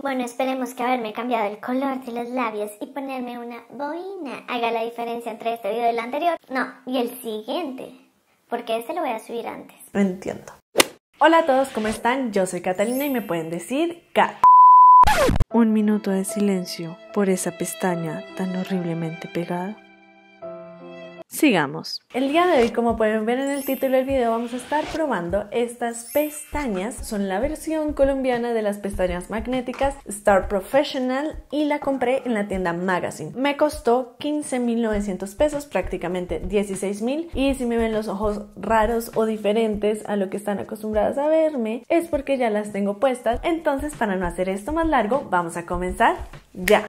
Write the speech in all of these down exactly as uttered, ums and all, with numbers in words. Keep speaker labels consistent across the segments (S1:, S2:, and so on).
S1: Bueno, esperemos que haberme cambiado el color de los labios y ponerme una boina haga la diferencia entre este video y el anterior. No, y el siguiente, porque este lo voy a subir antes.
S2: Entiendo. Hola a todos, ¿cómo están? Yo soy Catalina y me pueden decir Cat. Un minuto de silencio por esa pestaña tan horriblemente pegada. Sigamos. El día de hoy, como pueden ver en el título del video, vamos a estar probando estas pestañas. Son la versión colombiana de las pestañas magnéticas Star Professional y la compré en la tienda Magazine. Me costó quince mil novecientos pesos, prácticamente dieciséis mil. Y si me ven los ojos raros o diferentes a lo que están acostumbradas a verme, es porque ya las tengo puestas. Entonces, para no hacer esto más largo, vamos a comenzar ya.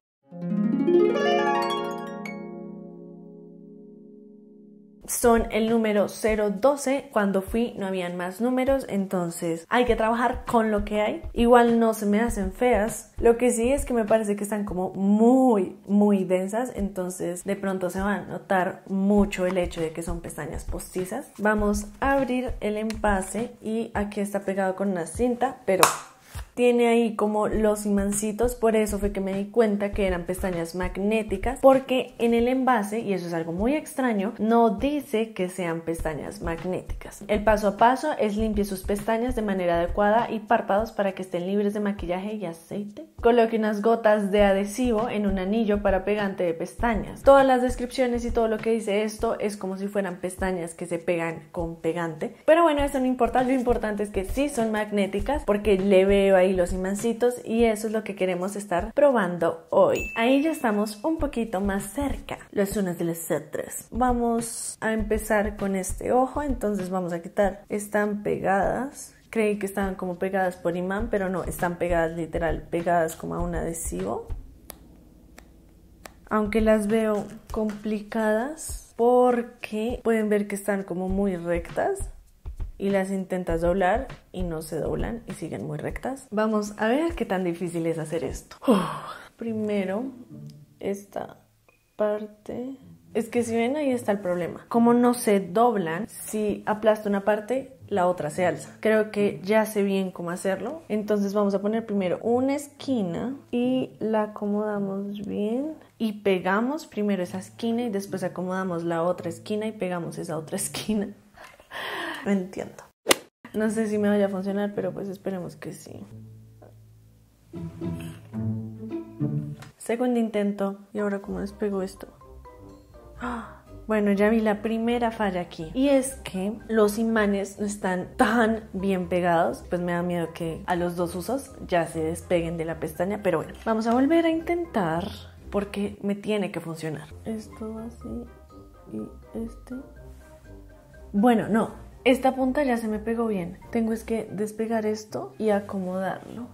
S2: Son el número cero doce, cuando fui no habían más números, entonces hay que trabajar con lo que hay. Igual no se me hacen feas, lo que sí es que me parece que están como muy muy densas, entonces de pronto se va a notar mucho el hecho de que son pestañas postizas. Vamos a abrir el envase y aquí está pegado con una cinta, pero tiene ahí como los imancitos, por eso fue que me di cuenta que eran pestañas magnéticas, porque en el envase, y eso es algo muy extraño, no dice que sean pestañas magnéticas. El paso a paso es limpie sus pestañas de manera adecuada y párpados para que estén libres de maquillaje y aceite. Coloque unas gotas de adhesivo en un anillo para pegante de pestañas. Todas las descripciones y todo lo que dice esto es como si fueran pestañas que se pegan con pegante, pero bueno, eso no importa, lo importante es que sí son magnéticas porque le veo ahí los imancitos y eso es lo que queremos estar probando hoy. Ahí ya estamos un poquito más cerca los unos de los otros. Vamos a empezar con este ojo, entonces vamos a quitar, están pegadas. Creí que estaban como pegadas por imán, pero no, están pegadas literal, pegadas como a un adhesivo. Aunque las veo complicadas porque pueden ver que están como muy rectas y las intentas doblar y no se doblan y siguen muy rectas. Vamos a ver qué tan difícil es hacer esto. Uf. Primero, esta parte. Es que si ven, ahí está el problema. Como no se doblan, si aplasto una parte, la otra se alza. Creo que ya sé bien cómo hacerlo. Entonces vamos a poner primero una esquina y la acomodamos bien. Y pegamos primero esa esquina y después acomodamos la otra esquina y pegamos esa otra esquina. Entiendo. No sé si me vaya a funcionar, pero pues esperemos que sí. Segundo intento. ¿Y ahora cómo despego esto? Bueno, ya vi la primera falla aquí. Y es que los imanes no están tan bien pegados. Pues me da miedo que a los dos usos ya se despeguen de la pestaña. Pero bueno, vamos a volver a intentar porque me tiene que funcionar. Esto así y este. Bueno, no. Esta punta ya se me pegó bien. Tengo es que despegar esto y acomodarlo.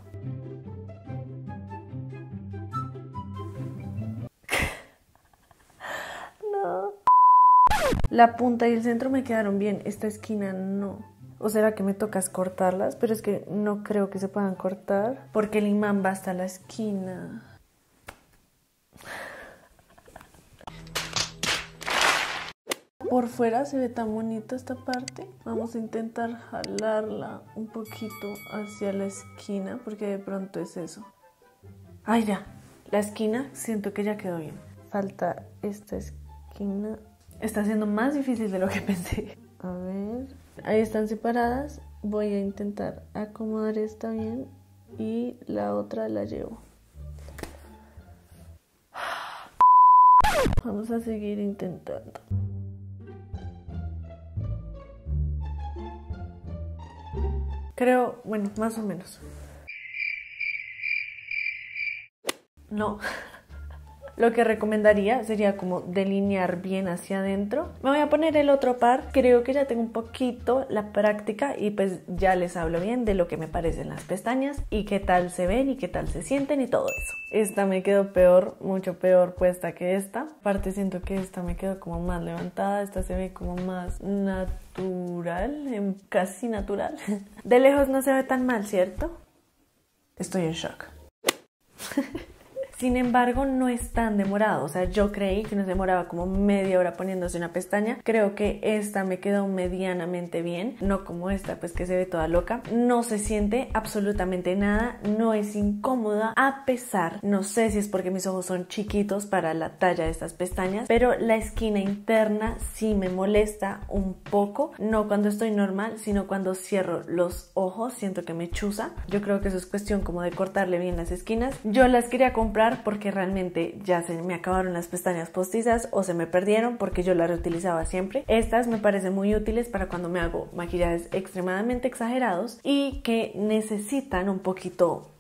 S2: No. La punta y el centro me quedaron bien. Esta esquina no. ¿O será que me tocas cortarlas? Pero es que no creo que se puedan cortar porque el imán va hasta la esquina. Por fuera se ve tan bonita esta parte. Vamos a intentar jalarla un poquito hacia la esquina porque de pronto es eso. ¡Ay, ya! La esquina siento que ya quedó bien. Falta esta esquina. Está siendo más difícil de lo que pensé. A ver. Ahí están separadas. Voy a intentar acomodar esta bien y la otra la llevo. Vamos a seguir intentando. Creo, bueno, más o menos. No. Lo que recomendaría sería como delinear bien hacia adentro. Me voy a poner el otro par. Creo que ya tengo un poquito la práctica y pues ya les hablo bien de lo que me parecen las pestañas y qué tal se ven y qué tal se sienten y todo eso. Esta me quedó peor, mucho peor puesta que esta. Aparte siento que esta me quedó como más levantada. Esta se ve como más natural, casi natural. De lejos no se ve tan mal, ¿cierto? Estoy en shock. Sin embargo, no es tan demorado. O sea, yo creí que nos demoraba como media hora poniéndose una pestaña. Creo que esta me quedó medianamente bien, no como esta pues que se ve toda loca. No se siente absolutamente nada, no es incómoda, a pesar, no sé si es porque mis ojos son chiquitos para la talla de estas pestañas, pero la esquina interna sí me molesta un poco, no cuando estoy normal, sino cuando cierro los ojos, siento que me chuza. Yo creo que eso es cuestión como de cortarle bien las esquinas. Yo las quería comprar porque realmente ya se me acabaron las pestañas postizas o se me perdieron porque yo las reutilizaba siempre. Estas me parecen muy útiles para cuando me hago maquillajes extremadamente exagerados y que necesitan un poquito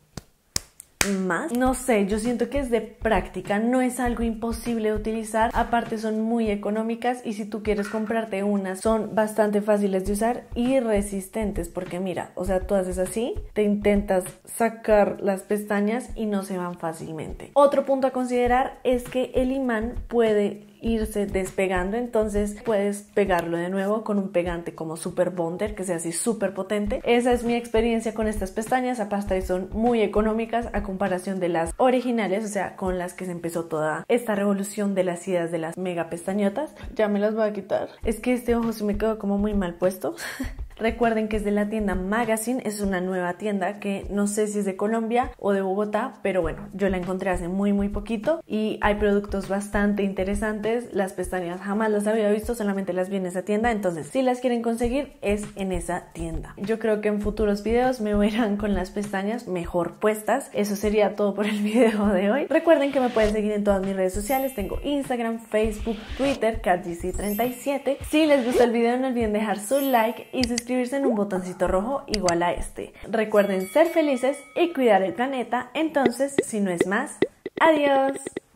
S2: más. No sé, yo siento que es de práctica, no es algo imposible de utilizar, aparte son muy económicas y si tú quieres comprarte unas son bastante fáciles de usar y resistentes, porque mira, o sea, tú haces así, te intentas sacar las pestañas y no se van fácilmente. Otro punto a considerar es que el imán puede irse despegando, entonces puedes pegarlo de nuevo con un pegante como Super Bonder que sea así súper potente. Esa es mi experiencia con estas pestañas, aparte son muy económicas a comparación de las originales, o sea, con las que se empezó toda esta revolución de las ideas de las mega pestañotas. Ya me las voy a quitar. Es que este ojo se me quedó como muy mal puesto. Recuerden que es de la tienda Magazine, es una nueva tienda que no sé si es de Colombia o de Bogotá, pero bueno, yo la encontré hace muy muy poquito y hay productos bastante interesantes. Las pestañas jamás las había visto, solamente las vi en esa tienda, entonces si las quieren conseguir es en esa tienda. Yo creo que en futuros videos me verán con las pestañas mejor puestas. Eso sería todo por el video de hoy. Recuerden que me pueden seguir en todas mis redes sociales, tengo Instagram, Facebook, Twitter, cat g c treinta y siete. Si les gustó el video no olviden dejar su like y suscribirse en un botoncito rojo igual a este. Recuerden ser felices y cuidar el planeta. Entonces, si no es más, adiós.